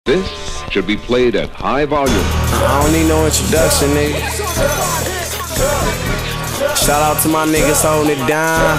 This should be played at high volume. I don't need no introduction, nigga. Shout out to my niggas holding it down.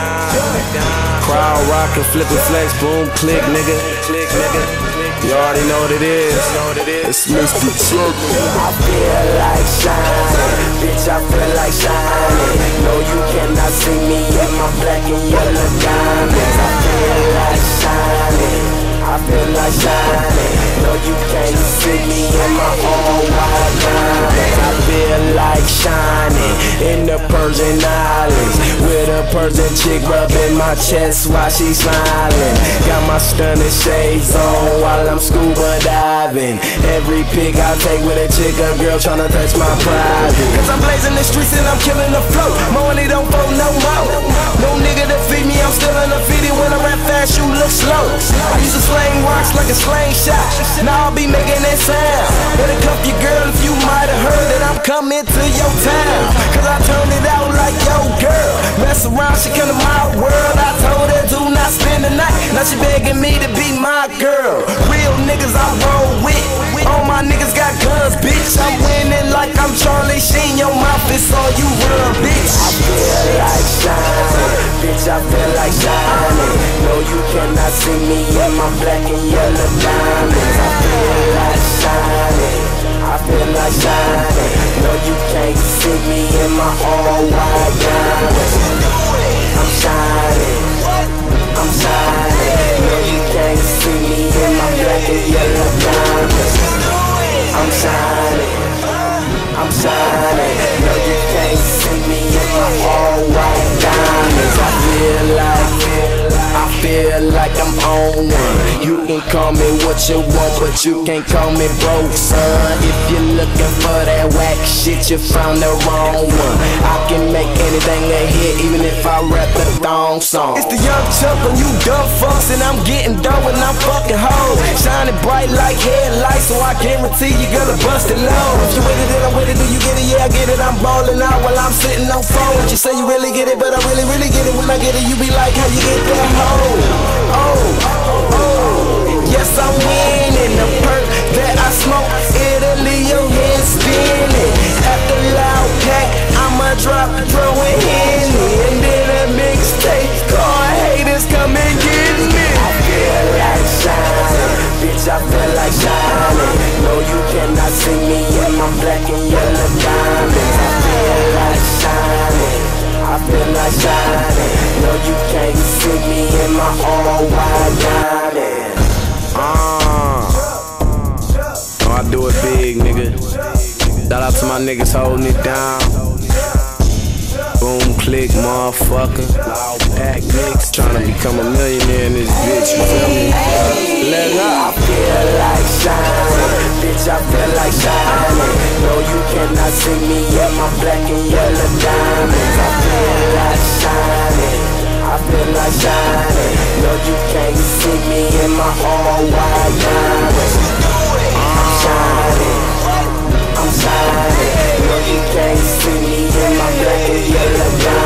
Crowd rockin', flippin' flex, boom, click, nigga. You already know what it is. It's Mr. Chuck. I feel like shining, bitch, I feel like shining. No, you cannot see me in my black and yellow diamonds. I feel like shining, I feel like shining. No, you can't see me in my all white diamonds. I feel like shining in the Persian Islands, with a Persian chick rubbing my chest while she smiling. Got my stunning shades on while I'm scuba diving. Every pic I take with a chick, a girl tryna touch my pride. Cause I'm blazing the streets and I'm killing the flow. Money don't fold no more. No nigga to feed me, I'm still undefeated. When I rap fast, you look slow. I used to slang rocks like a slang shot. Now I'll be making that sound. Better cuff your girl if you might have heard that I'm coming to your town. Cause I turned it out like yo girl. Mess around, she come to my world. I told her do not spend the night. Now she begging me to be my girl. Real niggas I roll with. All my niggas got guns, bitch. I'm winning like I'm Charlie Sheen. Your mouth is all you run, bitch. I feel like shining, bitch, I feel like shining. No, you cannot see me in my black and yellow diamonds. I feel like shining, I feel like shining. No, you can't see me in my all white diamonds. I'm shining, I'm shining. No, you can't see me in my black and yellow diamonds. I'm shining, I'm shining. No, you can't see me in my all white diamonds. I feel like I'm on one. You can call me what you want, but you can't call me broke, son. If you're looking for that whack shit, you found the wrong one. I can make anything a hit, even if I rap the thong song. It's the young Chuck on you dumb fucks, and I'm getting done when I'm fucking hoes. Shining bright like headlights, so I guarantee you gonna bust it low. If you with it, then I'm with it. Do you get it? Yeah, I get it. I'm ballin' out while I'm sitting on phone. You say you really get it, but I really, really get it. When I get it, you be like, how you get that hoe? Yes, I'm winning. The perk that I smoke, it'll leave your head spinning. After loud pack, I'ma drop, throw it in, and then a mixtape. Call haters, come and get me. I feel like shining, bitch, I feel like shining. No, you cannot see me in my black and yellow diamonds. I feel like shining, I feel like shining. No, you can't see me in my all white diamonds. I do it big, nigga. Shout out to my niggas holding it down. Boom, click, motherfucker. Pack mix, tryna become a millionaire in this bitch, you feel me? Let go. I feel like shining, bitch, I feel like shining. No, you cannot see me in my black and yellow diamonds. I feel like shining, I feel like shining. No, you can't see me in my all white diamonds. I'm shining, I'm shining. No, you can't see me in my black and yellow diamonds.